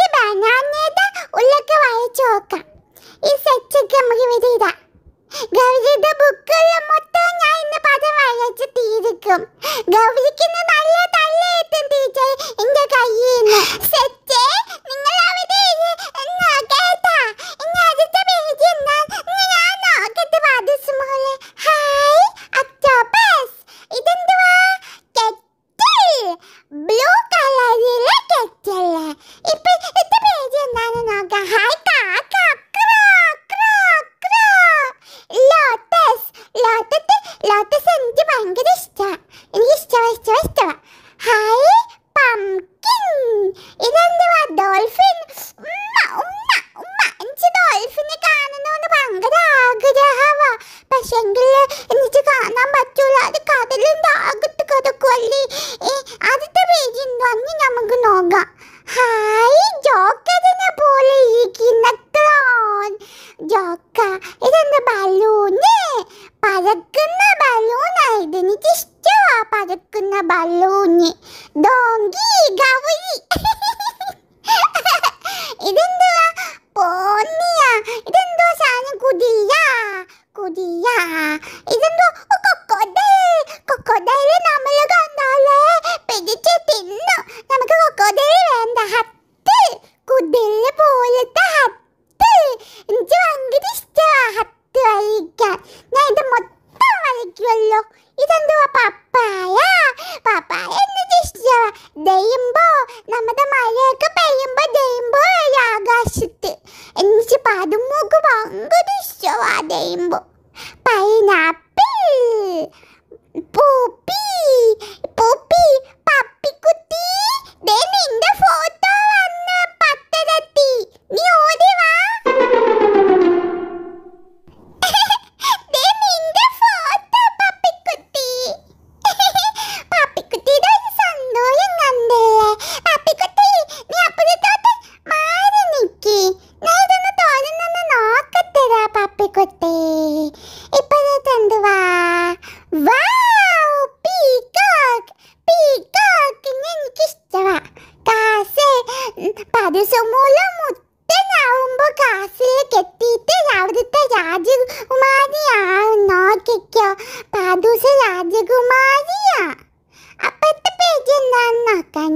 ബനാനയുടെ ഉള്ളൊക്കെ വായിച്ചു നോക്കാം. ഈ സെറ്റൊക്കെ നമുക്ക് വിധിയിടാം. ഗൗരിയുടെ ബുക്കുള്ള മൊത്തം ഞാൻ ഇന്ന് പദം വായിച്ച് തീർക്കും. ഗൗരിക്ക് നല്ല തള്ളയെത്തും ടീച്ചർ എന്റെ കയ്യിൽ നിന്ന്. സെറ്റ് നിങ്ങൾ അവിടെ കേട്ടാ. ഇനി അടുത്ത പേജ് എന്താ ഞാൻ നോക്കട്ടെ. പാദുസുമോളെ ഹായ് ഒക്ടോപസ്. ഇതെന്തുവാ? കെറ്റിൽ. ബ്ലൂ കളറിലെ കെറ്റിൽ. ഇപ്പൊ ഇത്ത പേജ് എന്താണെന്ന് നോക്കാം. ഹായ് കാക്ക. ലോട്ടസ് എനിക്ക് ഭയങ്കര ഇഷ്ടമാണ്. എനിക്ക് ഇഷ്ടമാണ്. Hi pumpkin. ഇതെന്തുവാ? ഡോൾഫിൻ. എനിക്ക് ഡോൾഫിനെ കാണണമെന്ന് ഭയങ്കര ആഗ്രഹമാ. പക്ഷെങ്കിൽ എനിക്ക് കാണാൻ പറ്റൂല. അത് കടലിൻ്റെ അകത്ത് കിടക്കുമല്ലേ. ആദ്യത്തെ പേജ് അന്ന് നമുക്ക് നോക്കാം. ഹായ് ജോക്കറിനെ പോലെ ഇരിക്കുന്ന ക്ലോൺ. ജോക്ക. ഇതെന്താ? ബലൂണ്. പറക്കുന്ന ബലൂണായത്. എനിക്ക് ഇഷ്ടമാണ് പറക്കുന്ന ബലൂണ്. ഡോങ്കി. ഗൗരി. ഇതെന്തുവാ? പോന്നിയാ. ഇതെന്തോ സാധനം? കുതിര. ഇതെന്തോ? കൊക്കോഡൈൽ നമ്മൾ കണ്ടാലേ പിടിച്ച് തിന്നു. നമുക്ക് കൊക്കോഡൈൽ വേണ്ട. ഹത്ത്. കുതിര പോലത്തെ ഹത്ത്. എനിക്ക് ഭയങ്കര ഇഷ്ടമാണ് ഹത്ത് വരയ്ക്കാൻ. ഞാൻ ഇത് മൊത്തം വരയ്ക്കുമല്ലോ. ഇതെന്തുവാ? പപ്പായ എന്നിട്ട് ഇഷ്ടമാണ്. ദയുമ്പോ നമ്മുടെ മഴയൊക്കെ പെയ്യുമ്പോ ദയുമ്പോ ആകാശത്ത്. എനിക്ക് പതുമൂക്ക് ഭയങ്കര ഇഷ്ടമാണ് ദയുമ്പോ. പൈനാപ്പിൾ. പൂപ്പി. പപ്പിക്കുട്ടി. നിന്റെ ഫോട്ടോ വന്ന് പത്തരത്തി. നീ ഓടി വാ. നിന്റെ ഫോട്ടോ പപ്പിക്കുട്ടി. പപ്പിക്കുട്ടിയുടെ ഒരു സന്തോഷം കണ്ടേ. പപ്പിക്കുട്ടി നീ അപ്പുറത്തോട്ട് മാറി നിൽക്കി. ഞാൻ ഇതൊന്ന് തോന്നുന്നു നോക്കത്തരാ പപ്പിക്കുട്ടി. ഇപ്പോഴത്തെ എന്തുവാ? പീക്കോക്കിനെ എനിക്കിഷ്ടമാണ്. പരസുമൂലം മുത്തനാവുമ്പോ കാസിൽ കെട്ടിയിട്ട് അവിടുത്തെ രാജകുമാരിയാവും. നോക്കിക്കോ. പാദൂസ രാജകുമാരിയാ. അപ്പത്തെ പേജ് എന്താന്ന് നോക്കാൻ.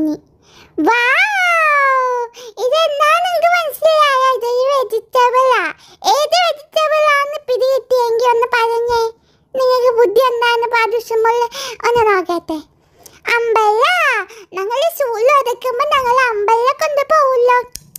ഇതെന്താ നിങ്ങൾക്ക് മനസ്സിലായോ? ഇതൊരു വെജിറ്റബിളാ. ഏത് വെജിറ്റബിളാന്ന് പിടികിട്ടിയെങ്കിൽ ഒന്ന് പറഞ്ഞേ. നിങ്ങൾക്ക് ബുദ്ധി എന്താന്ന് പാദുഷമുള്ള ഒന്ന് നോക്കട്ടെ. അമ്പല. ഞങ്ങൾ സൂല് ഒതുക്കുമ്പോൾ ഞങ്ങൾ അമ്പല കൊണ്ടുപോകുമല്ലോ.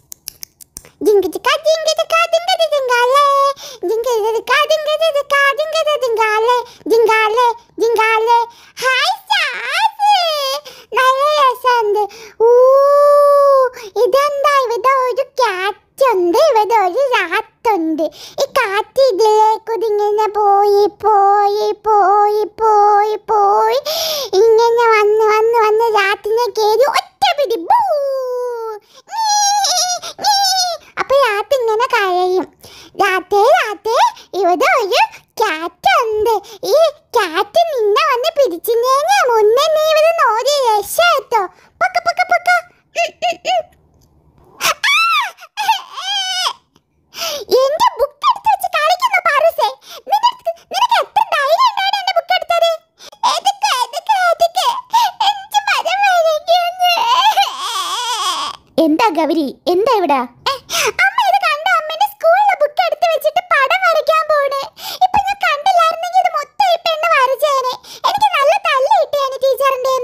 ഇതെന്താ? ഇവിടെ ഒരു കാറ്റുണ്ട്, ഇവിടെ ഒരു റാത്തുണ്ട്. ഈ കാറ്റ് ഇതിലേക്ക് ഇങ്ങനെ പോയി ഇങ്ങനെ വന്ന് രാത്തിനെ കയറി ഒറ്റ പിടി. അപ്പൊ രാത്രി ഇങ്ങനെ കരയും. രാത്രി ഇവിടെ ഒരു കാറ്റുണ്ട്. ഈ കാറ്റ് നിന്നെ വന്ന് പിടിച്ചിനേ മുന്നേ നീ ഇവിടെ നോടി രക്ഷട്ടോ. പൊക്ക എന്റെ ബുക്ക് എടുത്ത് വെച്ച് കളിക്കുന്നു പാറൂസേ. നിനക്ക് എത്ര ധൈര്യം ഉണ്ടാണ് എന്റെ ബുക്ക് എടുത്തത്? എന്താ ഗൗരി? എന്താ ഇവിടെ? അമ്മ ഇത് കണ്ടോ? അമ്മേന്റെ സ്കൂളിലെ ബുക്ക് എടുത്ത് വെച്ചിട്ട് പടം വരയ്ക്കാൻ പോണേ. ഇപ്പൊ ഞാൻ കണ്ടില്ലായിരുന്നെങ്കിൽ ഇത് മൊത്തം ഈ പെണ്ണ് വരച്ചേനെ. എനിക്ക് നല്ല തല്ല് കിട്ടിയാണ് ടീച്ചറിന്റെ.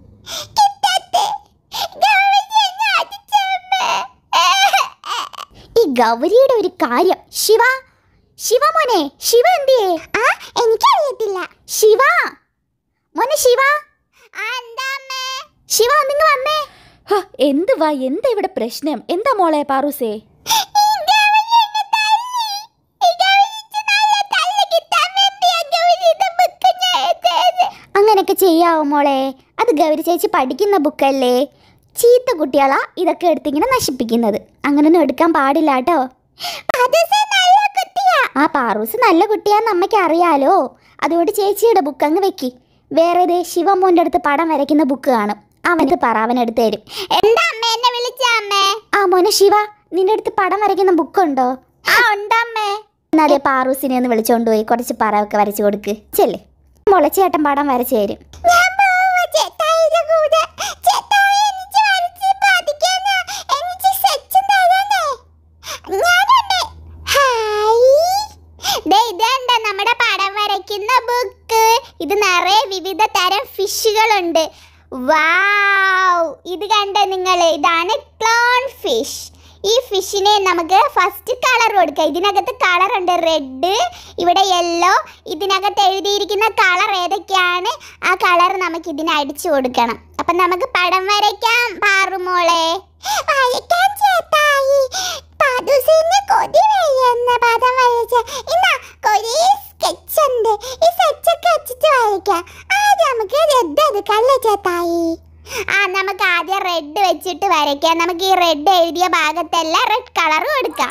ഈ ഗൗരിയുടെ ഒരു കാര്യം. ശിവ മോനെ. ശിവ എന്തിയേ? എനിക്കറിയത്തില്ല. ശിവ മോനെ. ശിവ നിങ്ങൾ വന്നേ. എന്തുവാ? എന്താ ഇവിടെ പ്രശ്നം? എന്താ മോളെ പാറൂസേ? അങ്ങനെയൊക്കെ ചെയ്യാവോ മോളെ? അത് ഗൗരി ചേച്ചി പഠിക്കുന്ന ബുക്കല്ലേ. ചീത്ത കുട്ടികളാ ഇതൊക്കെ എടുത്തിങ്ങനെ നശിപ്പിക്കുന്നത്. അങ്ങനൊന്നും എടുക്കാൻ പാടില്ല കേട്ടോ. പാറൂസ് നല്ല കുട്ടിയാന്ന് അമ്മയ്ക്ക് അറിയാലോ. അതുകൊണ്ട് ചേച്ചിയുടെ ബുക്ക് അങ്ങ് വെക്കി. വേറെ ശിവമോൻ്റെ അടുത്ത് പടം വരയ്ക്കുന്ന ബുക്ക് കാണും. അവനത് പറ, അവനെടുത്ത് തരും. എന്താ അമ്മ എന്നെ വിളിച്ച അമ്മേ? ആ മോനെ ശിവ, നിന്റെ അടുത്ത് പടം വരയ്ക്കുന്ന ബുക്കുണ്ടോ? ആ ഉണ്ടമ്മേ. എന്നാലേ പാറൂസിനെ ഒന്ന് വിളിച്ചോണ്ട് പോയി കുറച്ച് പടമൊക്കെ വരച്ചു കൊടുക്ക്. ചെല്ലേ മോളെ, ചേട്ടൻ പടം വരച്ചു തരും. നമ്മുടെ പടം വരയ്ക്കുന്ന ബുക്ക്. ഇത് നിറയെ വിവിധ തരം ഫിഷുകളുണ്ട്. വാവ്, ഇത് കണ്ട നിങ്ങൾ, ഇതാണ് ക്ലോൺ ഫിഷ്. ഈ ഫിഷിനെ നമുക്ക് ഫസ്റ്റ് കളർ കൊടുക്കാം. ഇതിനകത്ത് കളർ ഉണ്ട്, റെഡ്, ഇവിടെ യെല്ലോ. ഇതിനകത്ത് എഴുതിയിരിക്കുന്ന കളർ ഏതൊക്കെയാണ്, ആ കളർ നമുക്ക് ഇതിന് അടിച്ചു കൊടുക്കണം. അപ്പം നമുക്ക് പടം വരയ്ക്കാം പാറുമോളെ. വരയ്ക്കാൻ ചേട്ടായി. പാദുസിന് കൊതി വയ്യെന്ന പടം വരച്ച. ഇന്നാ കുറേ സ്കെച്ച് ഉണ്ട്. ഈ സ്കെച്ചൊക്കെ വെച്ചിട്ട് വരയ്ക്കാം. ആദ്യം നമുക്ക് റെഡ് എടുക്കല്ലേ ചേട്ടായി? ആ, നമുക്ക് ആദ്യം റെഡ് വെച്ചിട്ട് വരയ്ക്കാം. നമുക്ക് ഈ റെഡ് എഴുതിയ ഭാഗത്തെല്ലാം റെഡ് കളർ കൊടുക്കാം.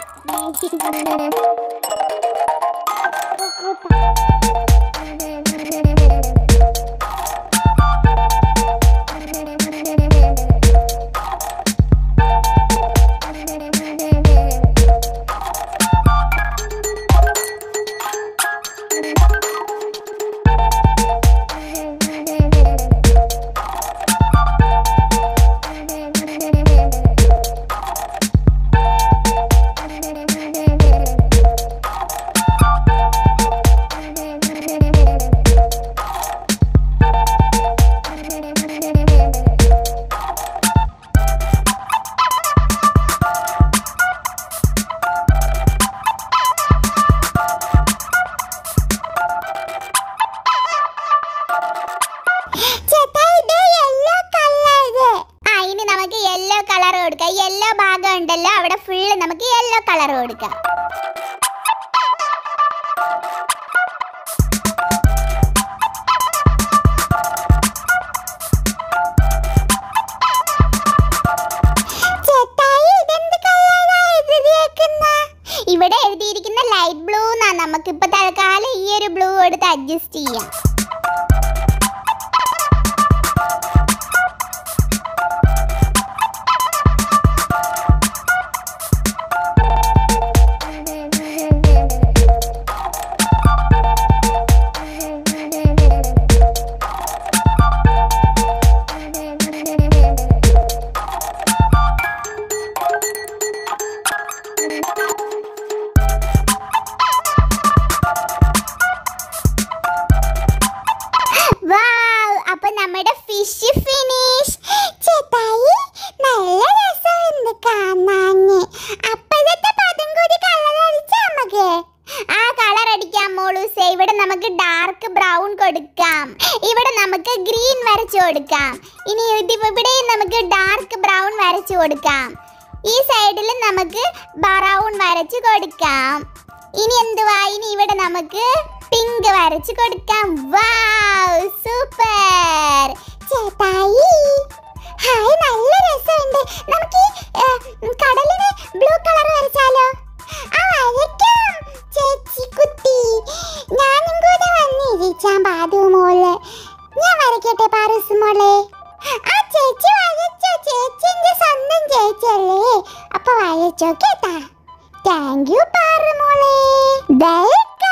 യെല്ലോ ഭാഗം ഉണ്ടല്ലോ, അവിടെ ഫുള്ള് നമുക്ക് യെല്ലോ കളർ കൊടുക്കാം. ഇവിടെ എഴുതിയിരിക്കുന്ന ലൈറ്റ് ബ്ലൂ എന്നാ. നമുക്കിപ്പോ തൽക്കാലം ഈ ഒരു ബ്ലൂ എടുത്ത് അഡ്ജസ്റ്റ് ചെയ്യാം. അപ്പൊ നമ്മുടെ ഫിഷ് ഫിനിഷ്. ചേട്ടായി, നല്ല രസമുണ്ട് കാണാന്. അപ്പോഴത്തെ പദം കൂടി കളർ അടിച്ചാൽ നമുക്ക്. ആ കളർ അടിക്കാം മോളൂസേ. ഇവിടെ നമുക്ക് ഡാർക്ക് ബ്രൗൺ കൊടുക്കാം. ഇവിടെ നമുക്ക് ഗ്രീൻ വരച്ചു കൊടുക്കാം. ഇനി ഇവിടെ നമുക്ക് ഡാർക്ക് ബ്രൗൺ വരച്ചു കൊടുക്കാം. ഈ സൈഡിൽ നമുക്ക് ബ്രൗൺ വരച്ചു കൊടുക്കാം. ഇനി എന്തുവാ, ഇനി ഇവിടെ നമുക്ക് പിങ്ക് വരച്ചു കൊടുക്കാം. വാവ്, സൂപ്പർ. ചേട്ടായി, ഹായ്, നല്ല രസമുണ്ട്. നമുക്ക് കടലിന് ബ്ലൂ കളർ വരച്ചാലോ? ആ, വരയ്ക്കാം ചേച്ചി കുട്ടി. ഞാനും കൂടെ വന്നിരിക്കാം പാതു മോള്. ഞാൻ വരയ്ക്കട്ടെ പാറൂസ് മോളെ? ആ, ചേച്ചി വരച്ചോ. ചേച്ചി എന്റെ സ്വന്തം ചേച്ചിയല്ലേ, അപ്പൊ വരച്ചോ കേട്ടാ. താങ്ക് യു പാറു മോളെ. വെൽക്കം.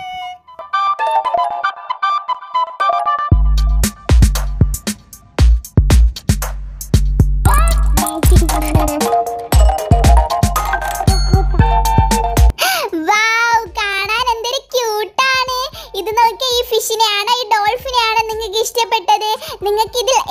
വാവ്, കാണാൻ എന്തൊരു ക്യൂട്ടാണ്. ഇത് നോക്കിയ ഈ ഫിഷിനെയാണോ ഈ ഡോൾഫിനെയാണോ നിങ്ങൾക്ക് ഇഷ്ടപ്പെട്ടത്? നിങ്ങൾക്ക് ഇതിൽ